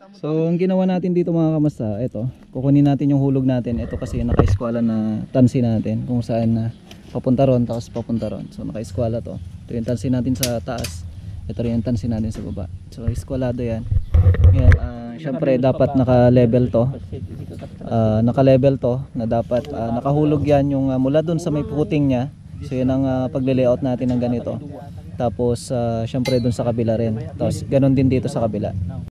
So ang ginawa natin dito mga kamasta, ito, kukunin natin yung hulog natin. Ito kasi yung naka-eskwala na tansi natin kung saan na papunta ron tapos papunta ron. So naka-eskwala to. Ito yung tansi natin sa taas. Ito rin yung tansi natin sa baba. So eskwalado yan. Yan, syempre dapat naka-level to. Naka-level to na dapat nakahulog yan yung mula dun sa may footing niya. So yun ang pagle-layout natin ng ganito. Tapos syempre dun sa kabila rin. Tapos ganun din dito sa kabila.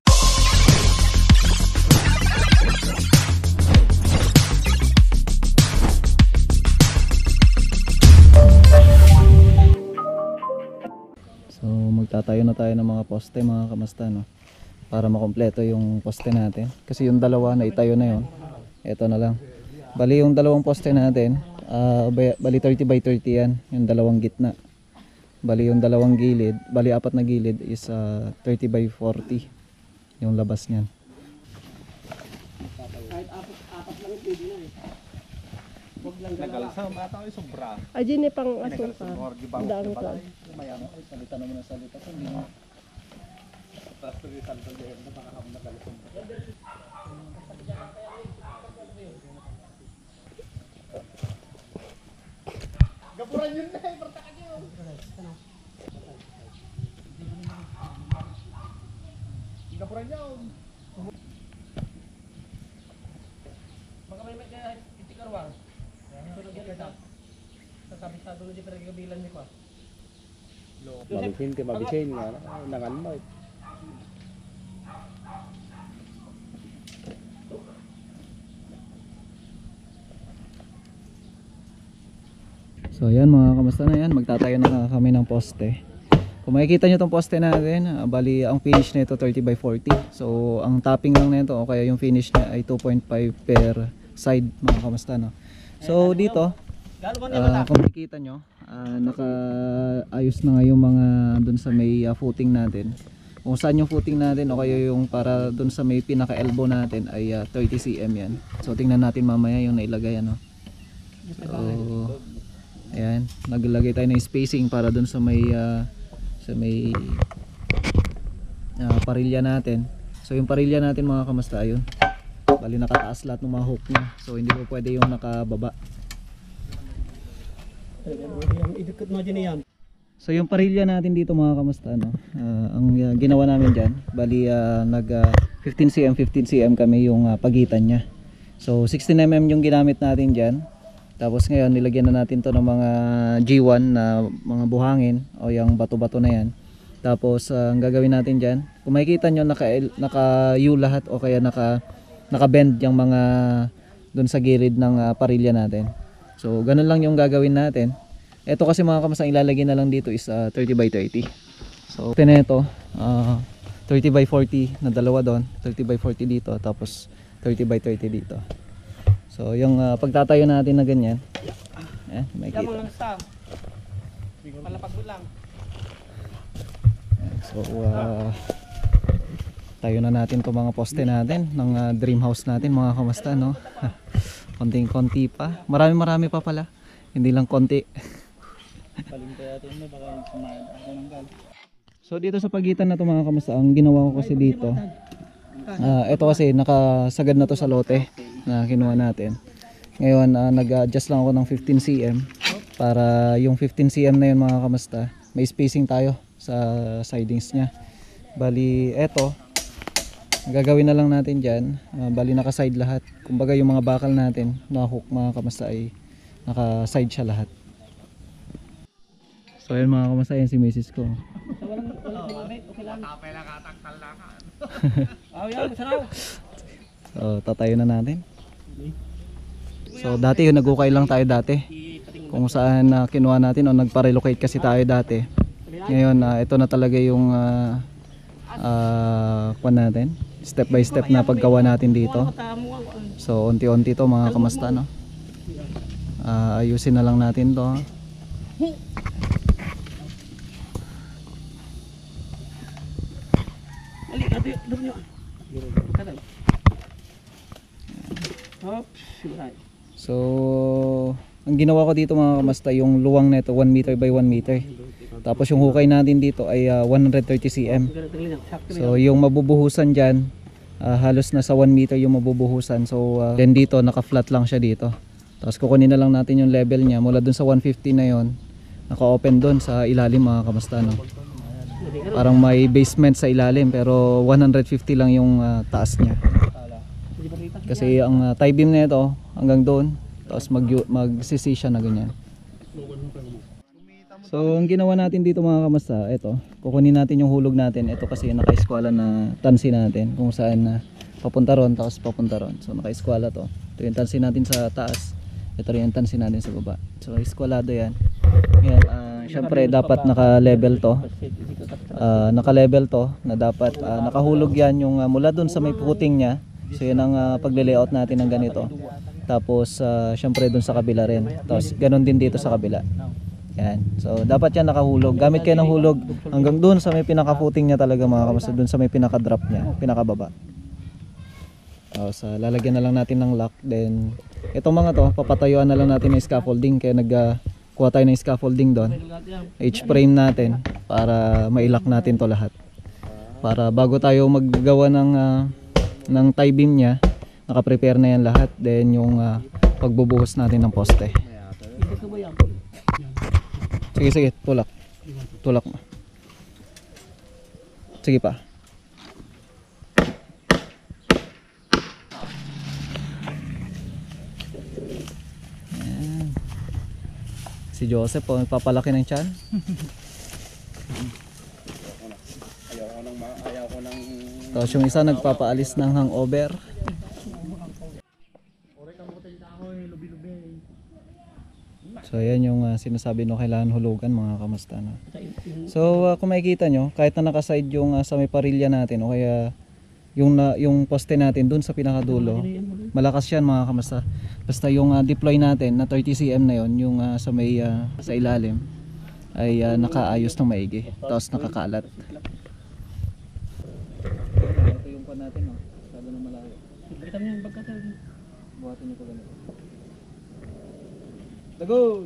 So magtatayo na tayo ng mga poste mga kamasta, no? Para makompleto yung poste natin. Kasi yung dalawa na itayo na yun. Ito na lang. Bali yung dalawang poste natin, bali 30 by 30 yan. Yung dalawang gitna. Bali yung dalawang gilid, bali apat na gilid is 30 by 40 yung labas niyan. Kahit apat lang pwede na eh. Huwag lang nagalsa, mata ko yung sobra. Ajin eh pang asungka. Daan ka. Salita naman ang salita. Hindi mo. Tapos pwede salita dyan na baka kami nagalsa. Gapuran yun na eh, partakan yun. Gapuran yun. Baka may itikarwang. Tulog yan ito. Sasabisado na di pinagabilan niyo pa. Mabisin ka, mabisin nga. Nangan mo. So ayan mga kamasta na yan, magtatayo na kami ng poste. Kung makikita nyo itong poste natin, bali ang finish nito 30 by 40. So ang topping lang nito o kaya yung finish niya ay 2.5 per side mga kamasta, no? So dito, kung makikita nyo, nakaayos na nga yung mga dun sa may footing natin. Kung saan yung footing natin o kaya yung para dun sa may pinaka elbow natin ay 30 cm yan. So tingnan natin mamaya yung nailagay, ano. So ayan, naglagay tayo ng spacing para dun sa may parilya natin. So yung parilya natin mga kamasta, ayun, bali nakataas lahat ng mga hook niya. So hindi po pwede yung nakababa. Idukot mo dyan yan. So yung parilya natin dito mga kamasta, no, ang ginawa namin dyan, bali nag 15 cm 15 cm kami yung pagitan niya. So 16 mm yung ginamit natin dyan. Tapos ngayon nilagyan na natin to ng mga G1 na mga buhangin o yung bato-bato na yan. Tapos ang gagawin natin dyan, kung makikita nyo naka-U lahat o kaya naka-bend yung mga dun sa gilid ng parilya natin. So ganun lang yung gagawin natin. Ito kasi mga kamasang ilalagay na lang dito is 30 by 30. So ito 30 by 40 na dalawa doon, 30 by 40 dito, tapos 30 by 30 dito. So yung pagtatayo natin na ganyan, makikita. Lamang lang sa palapag mo lang. So tayo na natin itong mga poste natin ng dream house natin mga kamasta, no. Konting-konti pa, marami pa pala, hindi lang konti. So dito sa pagitan na ito mga kamasta, ang ginawa ko kasi dito, ito kasi nakasagad na to sa lote na kinuha natin. Ngayon nag-adjust lang ako ng 15 cm para yung 15 cm na yun mga kamasta, may spacing tayo sa sidings nya. Bali eto, gagawin na lang natin dyan, bali naka-side lahat. Kumbaga yung mga bakal natin na hook mga kamasta ay naka-side siya lahat. So yun mga kamasta, yan si misis ko. So tatayo na natin. So dati yung nag-ukay lang tayo dati, kung saan kinuha natin o nagpa-relocate kasi tayo dati. Ngayon ito na talaga yung kuwan natin, step by step na paggawa natin dito. So unti-unti to mga kamasta, no. Ayusin na lang natin to. So ang ginawa ko dito mga kamasta, yung luwang nito 1 meter by 1 meter. Tapos yung hukay natin dito ay 130 cm. So yung mabubuhusan dyan, halos nasa 1 meter yung mabubuhusan. So then dito naka-flat lang siya dito. Tapos kukunin na lang natin yung level niya mula dun sa 150 na yon. Naka-open dun sa ilalim mga kamusta, no? Parang may basement sa ilalim pero 150 lang yung taas niya. Kasi ang tie beam na ito hanggang doon, tapos magsisi siya na ganyan. So ang ginawa natin dito mga kamusta, ito, kukunin natin yung hulog natin. Ito kasi naka-eskwala na tansi natin kung saan papunta ron tapos papunta ron. So naka-eskwala to. Ito yung tansi natin sa taas. Ito rin yung tansi natin sa baba. So eskwalado yan. Yan, syempre dapat naka-level to. Naka-level to na dapat nakahulog yan yung mula dun sa may puting niya. So yan ang pagle-layout natin ng ganito. Tapos syempre dun sa kabila rin. Tapos ganun din dito sa kabila. Yan. So dapat yan nakahulog. Gamit kayo ng hulog hanggang dun sa may pinaka-footing niya talaga mga kamusta, dun sa may pinaka-drop niya, pinaka-baba. Tapos lalagyan na lang natin ng lock. Then itong mga to, papatayuan na lang natin ng scaffolding. Kaya nagkuha tayo ng scaffolding doon. H-frame natin para mailock natin to lahat. Para bago tayo maggawa ng tie beam niya, naka-prepare na yan lahat. Then yung pagbubuhos natin ng poste. Sige, tulak. Tulak mo. Sige pa. Ayan. Si Joseph po, nagpapalaki ng tiyan. Ayaw ko ng Tapos yung isa nagpapaalis ng hangover. So ayan yung sinasabi no, kailangan hulugan mga kamusta, no? So kung makikita nyo, kahit na nakaside yung sa may parilya natin o kaya yung poste natin dun sa pinakadulo, malakas yan mga kamusta. Basta yung deploy natin na 30 cm na yon, yung sa may sa ilalim ay nakaayos ng maigi, tapos nakakalat. Ito yung pan natin, no? Sabi ng malayo. Kita mo yung pagkatan. Buhatin nyo ko ganito. Dagol!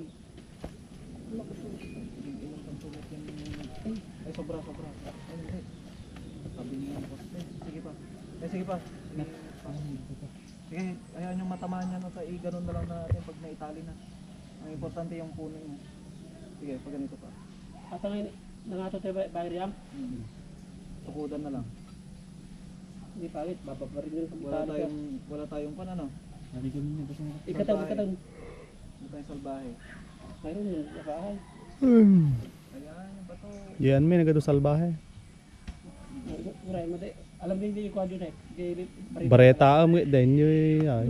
Ay, sobra. Ay, hindi. Sabi niya yung poste. Sige pa. Sige pa. Sige, ayaw yung matamaan niya. No? Ganun na lang natin pag naitali na. Ang importante yung puno niya. Sige, pag ganito pa. At ang nangato tayo Bayriam? Tukudan na lang. Hindi pangit, bababarin nyo yung Wala tayong pan ano. Ikataw. Wala tayong salbahe. Mayroon yun, nabahay. Ayan, yung bato. yan may nagado salbahe. Uray mo de. Alam din yung kwadyo na eh. Bareta am din yoy ay.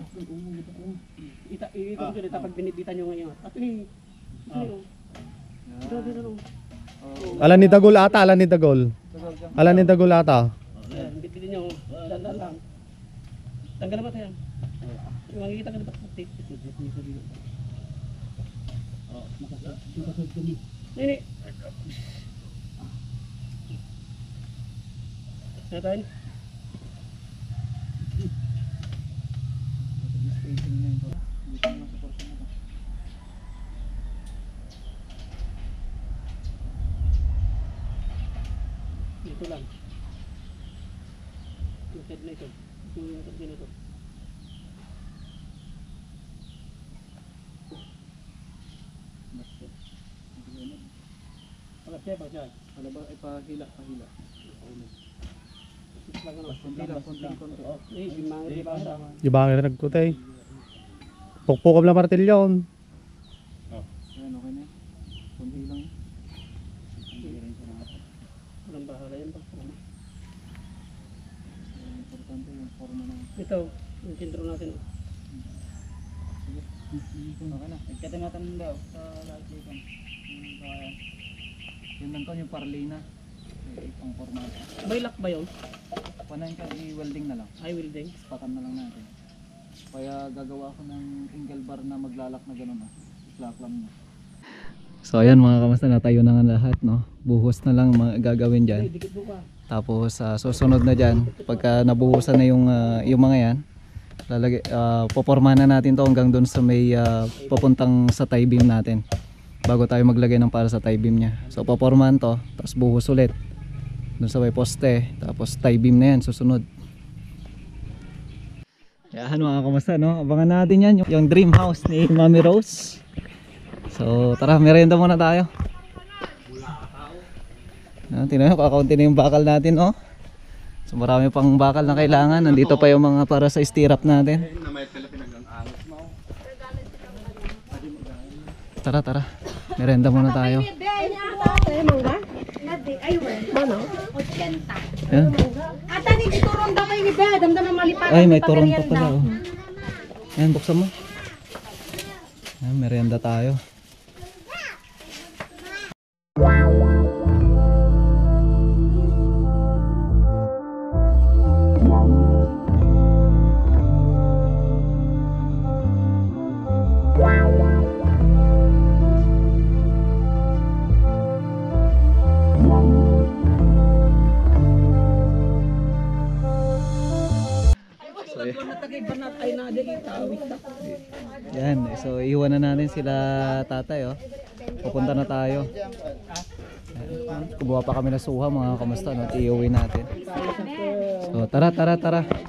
Ikot ko dito pag binibitan nyo ngayon. At eh, ito din ano. Alan ni Dagol ata. Binibitin nyo, dandan lang. Tanggal na ba tayo? Yung makikita ka na ba? Nini. Natain. Spacing na yun. Dito na sa portion na to. Dito lang. Yung side na ito. Yung side na ito. Pag siya. Wala ba? Ay, pahila. Lang ano. Konti. Eh, mga di ba? Di ba nga nagkutay? Pukpukam lang martilyon. Ayan, okay na. Konti lang. Walang bahala yan. Importante yung forma na. Ito, yung sintro natin. Okay na. Nagkatimatan daw sa lahat dito. Yun lang to, yung parlay na. Itong formato. May lock ba yun? Panahin ka, i-welding na lang. Ay, welding. Spakan na lang natin. Kaya gagawa ko ng angle bar na maglalak na gano'n ah. Isla-clam na. So ayan mga kamusta, natayo na nga lahat, no? Buhos na lang gagawin dyan. Ay, dikit mo pa. Tapos susunod na dyan, pagka nabuhusan na yung mga yan, poporma na natin to hanggang doon sa may papuntang sa tie beam natin. Bago tayo maglagay ng para sa tie beam nya. So popormahan to, tapos buhos ulit doon sa may poste, tapos tie beam na yan susunod. Yan mga kamusta no? Abangan natin yan yung dream house ni Mami Rose. So tara, merienda muna tayo. Tingnan nyo, kakaunti na yung bakal natin oh. So marami pang bakal na kailangan. Nandito pa yung mga para sa stirrup natin. Tara tara, merienda muna tayo. Yan. Ay, may turon pa pala oh. Yan, buksan mo. Yan, merienda tayo. Yan, so iwan na natin sila tatay oh. Pupunta na tayo. Yan. Kubuha pa kami na suha mga kamusta no, iuwi natin. So tara tara tara.